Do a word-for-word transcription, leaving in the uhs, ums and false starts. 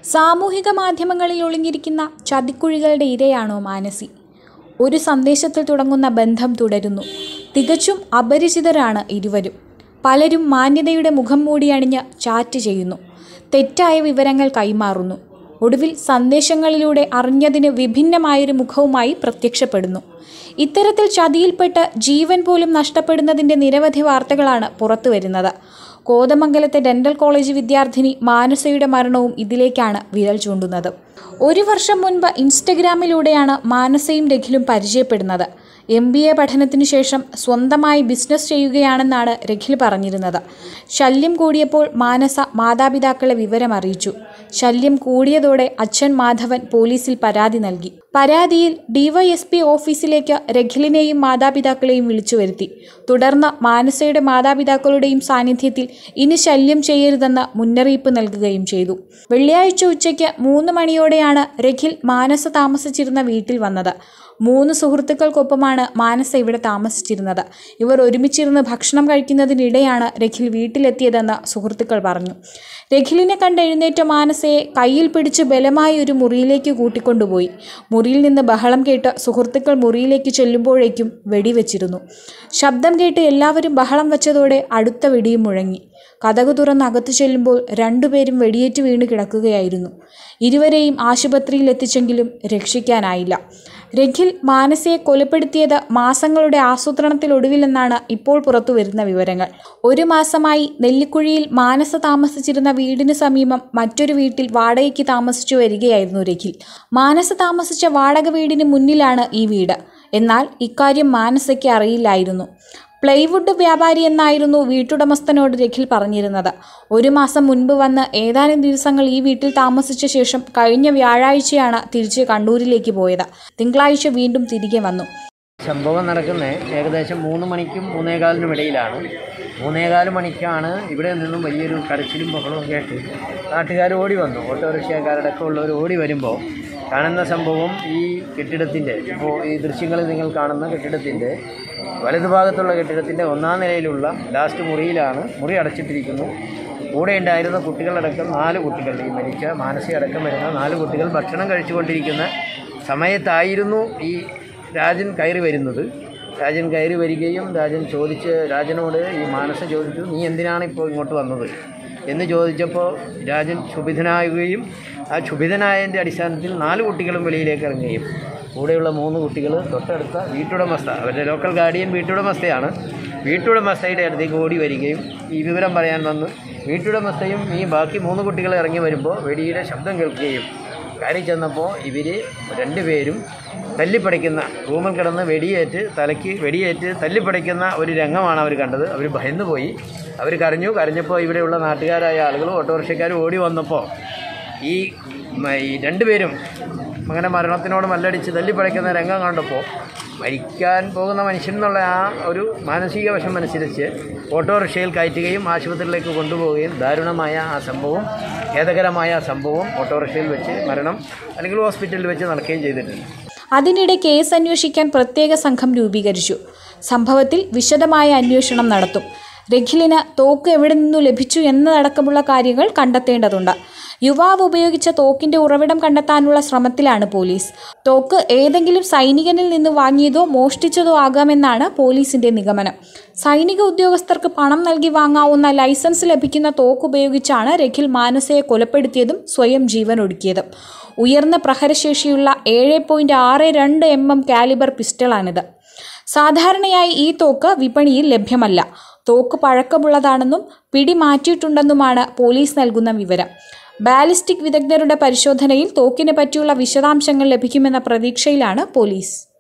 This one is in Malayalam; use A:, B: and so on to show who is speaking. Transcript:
A: സാമൂഹിക മാധ്യമങ്ങളിൽ ഒളിഞ്ഞിരിക്കുന്ന ചതിക്കുഴികളുടെ ഇരയാണോ മാനസി? ഒരു സന്ദേശത്തിൽ തുടങ്ങുന്ന ബന്ധം തുടരുന്നു. തികച്ചും അപരിചിതരാണ് ഇരുവരും. പലരും മാന്യതയുടെ മുഖം മൂടി അണിഞ്ഞ് ചാറ്റ് ചെയ്യുന്നു. തെറ്റായ വിവരങ്ങൾ കൈമാറുന്നു. ഒടുവിൽ സന്ദേശങ്ങളിലൂടെ അറിഞ്ഞതിന് വിഭിന്നമായൊരു മുഖവുമായി പ്രത്യക്ഷപ്പെടുന്നു. ഇത്തരത്തിൽ ചതിയിൽപ്പെട്ട് ജീവൻ പോലും നഷ്ടപ്പെടുന്നതിൻ്റെ നിരവധി വാർത്തകളാണ് പുറത്തു വരുന്നത്. കോതമംഗലത്തെ ഡെന്റൽ കോളേജ് വിദ്യാർത്ഥിനി മാനസയുടെ മരണവും ഇതിലേക്കാണ് വിരൽ ചൂണ്ടുന്നത്. ഒരു വർഷം മുൻപ് ഇൻസ്റ്റഗ്രാമിലൂടെയാണ് മാനസയും രഖിലും പരിചയപ്പെടുന്നത്. എം ബി എ പഠനത്തിനു ശേഷം സ്വന്തമായി ബിസിനസ് ചെയ്യുകയാണെന്നാണ് രഖിൽ പറഞ്ഞിരുന്നത്. ശല്യം കൂടിയപ്പോൾ മാനസ മാതാപിതാക്കളെ വിവരം അറിയിച്ചു. ശല്യം കൂടിയതോടെ അച്ഛൻ മാധവൻ പോലീസിൽ പരാതി നൽകി. പരാതിയിൽ ഡിവൈഎസ്പി ഓഫീസിലേക്ക് രഖിലിനെയും മാതാപിതാക്കളെയും വിളിച്ചു വരുത്തി. തുടർന്ന് മാനസയുടെ മാതാപിതാക്കളുടെയും സാന്നിധ്യത്തിൽ ഇനി ശല്യം ചെയ്യരുതെന്ന് മുന്നറിയിപ്പ് നൽകുകയും ചെയ്തു. വെള്ളിയാഴ്ച ഉച്ചയ്ക്ക് മൂന്ന് മണിയോടെയാണ് രഖിൽ മാനസ താമസിച്ചിരുന്ന വീട്ടിൽ വന്നത്. മൂന്ന് സുഹൃത്തുക്കൾക്കൊപ്പമാണ് മാനസ ഇവിടെ താമസിച്ചിരുന്നത്. ഇവർ ഒരുമിച്ചിരുന്ന് ഭക്ഷണം കഴിക്കുന്നതിനിടെയാണ് രഖിൽ വീട്ടിലെത്തിയതെന്ന് സുഹൃത്തുക്കൾ പറഞ്ഞു. രഖിലിനെ കണ്ടെഴുന്നേറ്റ മാനസയെ കയ്യിൽ പിടിച്ച് ബലമായി ഒരു മുറിയിലേക്ക് കൂട്ടിക്കൊണ്ടുപോയി. മുറിയിൽ നിന്ന് ബഹളം കേട്ട് സുഹൃത്തുക്കൾ മുറിയിലേക്ക് ചെല്ലുമ്പോഴേക്കും വെടിവെച്ചിരുന്നു. ശബ്ദം കേട്ട് എല്ലാവരും ബഹളം വച്ചതോടെ അടുത്ത വെടിയും മുഴങ്ങി. കതകു തുറന്ന് അകത്തു ചെല്ലുമ്പോൾ രണ്ടുപേരും വെടിയേറ്റ് വീണ് കിടക്കുകയായിരുന്നു. ഇരുവരെയും ആശുപത്രിയിൽ എത്തിച്ചെങ്കിലും രക്ഷിക്കാനായില്ല. രഖിൽ മാനസയെ കൊലപ്പെടുത്തിയത് മാസങ്ങളുടെ ആസൂത്രണത്തിലൊടുവിലെന്നാണ് ഇപ്പോൾ പുറത്തു വരുന്ന വിവരങ്ങൾ. ഒരു മാസമായി നെല്ലിക്കുഴിയിൽ മാനസ താമസിച്ചിരുന്ന വീടിന് സമീപം മറ്റൊരു വീട്ടിൽ വാടകയ്ക്ക് താമസിച്ചു വരികയായിരുന്നു രഖിൽ. മാനസ താമസിച്ച വാടക വീടിന് മുന്നിലാണ് ഈ വീട്. എന്നാൽ ഇക്കാര്യം മാനസയ്ക്ക് അറിയില്ലായിരുന്നു. പ്ലൈവുഡ് വ്യാപാരി എന്നായിരുന്നു വീട്ടുടമസ്ഥനോട് രഖിൽ പറഞ്ഞിരുന്നത്. ഒരു മാസം മുൻപ് വന്ന് ഏതാനും ദിവസങ്ങൾ ഈ വീട്ടിൽ താമസിച്ച ശേഷം കഴിഞ്ഞ വ്യാഴാഴ്ചയാണ് തിരിച്ച് കണ്ണൂരിലേക്ക് പോയത്. തിങ്കളാഴ്ച വീണ്ടും തിരികെ വന്നു.
B: സംഭവം നടക്കുന്നത് ഏകദേശം മൂന്ന് മണിക്കും മൂന്നേകാലിനും ഇടയിലാണ്. മൂന്നേകാല് മണിക്കാണ് ഇവിടെ നിന്നും വലിയൊരു കരച്ചിലും ബഹളവും കേട്ട് നാട്ടുകാർ ഓടി വന്നു. ഓട്ടോറിക്ഷക്കാരടക്കം ഉള്ളവർ ഓടി വരുമ്പോൾ കാണുന്ന സംഭവം ഈ കെട്ടിടത്തിൻ്റെ, ഇപ്പോൾ ഈ ദൃശ്യങ്ങളിൽ നിങ്ങൾ കാണുന്ന കെട്ടിടത്തിൻ്റെ വലതുഭാഗത്തുള്ള കെട്ടിടത്തിൻ്റെ ഒന്നാം നിലയിലുള്ള ലാസ്റ്റ് മുറിയിലാണ്. മുറി അടച്ചിട്ടിരിക്കുന്നു. കൂടെ ഉണ്ടായിരുന്ന കുട്ടികളടക്കം നാല് കുട്ടികൾ, ഈ മരിച്ച മാനസയടക്കം വരുന്ന നാല് കുട്ടികൾ ഭക്ഷണം കഴിച്ചുകൊണ്ടിരിക്കുന്ന സമയത്തായിരുന്നു ഈ രാജൻ കയറി വരുന്നത്. രാജൻ കയറി വരികയും രാജൻ ചോദിച്ച് രാജനോട് ഈ മാനസ ചോദിച്ചു, നീ എന്തിനാണ് ഇപ്പോൾ ഇങ്ങോട്ട് വന്നത് എന്ന് ചോദിച്ചപ്പോൾ രാജൻ ക്ഷുഭിതനാകുകയും ആ ക്ഷുഭിതനായതിൻ്റെ അടിസ്ഥാനത്തിൽ നാല് കുട്ടികളും വെളിയിലേക്ക് ഇറങ്ങുകയും കൂടെയുള്ള മൂന്ന് കുട്ടികൾ തൊട്ടടുത്ത വീട്ടുടമസ്ഥ, അവരുടെ ലോക്കൽ ഗാർഡിയൻ വീട്ടുടമസ്ഥയാണ്, വീട്ടുടമസ്ഥയുടെ അടുത്തേക്ക് ഓടി വരികയും ഈ വിവരം പറയാൻ വന്ന് വീട്ടുടമസ്ഥയും ഈ ബാക്കി മൂന്ന് കുട്ടികൾ ഇറങ്ങി വരുമ്പോൾ വെടിയുടെ ശബ്ദം കേൾക്കുകയും കയറി ചെന്നപ്പോൾ ഇവർ രണ്ടുപേരും തല്ലിപ്പടയ്ക്കുന്ന, റൂമിൽ കിടന്ന് വെടിയേറ്റ് തലയ്ക്ക് വെടിയേറ്റ് തല്ലിപ്പടയ്ക്കുന്ന ഒരു രംഗമാണ് അവർ കണ്ടത്. അവർ ഭയന്നു പോയി. അവർ കരഞ്ഞു. കരഞ്ഞപ്പോൾ ഇവിടെയുള്ള നാട്ടുകാരായ ആളുകളും ഓട്ടോറിക്ഷക്കാരും ഓടി വന്നപ്പോൾ ഈ ഈ രണ്ടുപേരും അങ്ങനെ മരണത്തിനോട് മല്ലടിച്ച് തല്ലിപ്പടയ്ക്കുന്ന രംഗം കണ്ടപ്പോൾ മരിക്കാൻ പോകുന്ന മനുഷ്യൻ എന്നുള്ള ആ ഒരു മാനസിക വശം അനുസരിച്ച് ഓട്ടോറിക്ഷയിൽ കയറ്റുകയും ആശുപത്രിയിലേക്ക് കൊണ്ടുപോവുകയും ദാരുണമായ ആ സംഭവം, ഖേദകരമായ ആ സംഭവം ഓട്ടോറിക്ഷയിൽ വെച്ച് മരണം അല്ലെങ്കിൽ ഹോസ്പിറ്റലിൽ വെച്ച് നടക്കുകയും ചെയ്തിട്ടുണ്ട്.
A: അതിനിടെ കേസ് അന്വേഷിക്കാൻ പ്രത്യേക സംഘം രൂപീകരിച്ചു. സംഭവത്തിൽ വിശദമായ അന്വേഷണം നടത്തും. രഖിലിന് തോക്ക് എവിടെ നിന്നു ലഭിച്ചു എന്നതടക്കമുള്ള കാര്യങ്ങൾ കണ്ടെത്തേണ്ടതുണ്ട്. യുവാവ് ഉപയോഗിച്ച തോക്കിന്റെ ഉറവിടം കണ്ടെത്താനുള്ള ശ്രമത്തിലാണ് പോലീസ്. തോക്ക് ഏതെങ്കിലും സൈനികനിൽ നിന്ന് വാങ്ങിയതോ മോഷ്ടിച്ചതോ ആകാമെന്നാണ് പോലീസിന്റെ നിഗമനം. സൈനിക ഉദ്യോഗസ്ഥർക്ക് പണം നൽകി വാങ്ങാവുന്ന ലൈസൻസ് ലഭിക്കുന്ന തോക്ക് ഉപയോഗിച്ചാണ് രഖിൽ മാനസയെ കൊലപ്പെടുത്തിയതും സ്വയം ജീവൻ ഒടുക്കിയതും. ഉയർന്ന പ്രഹരശേഷിയുള്ള ഏഴ് പോയിന്റ് ആറ് രണ്ട് എം എം കാലിബർ പിസ്റ്റളാണിത്. സാധാരണയായി ഈ തോക്ക് വിപണിയിൽ ലഭ്യമല്ല. തോക്ക് പഴക്കമുള്ളതാണെന്നും പിടിമാറ്റിയിട്ടുണ്ടെന്നുമാണ് പോലീസ് നൽകുന്ന വിവരം. ബാലിസ്റ്റിക് വിദഗ്ധരുടെ പരിശോധനയിൽ തോക്കിനെ പറ്റിയുള്ള വിശദാംശങ്ങൾ ലഭിക്കുമെന്ന പ്രതീക്ഷയിലാണ് പോലീസ്.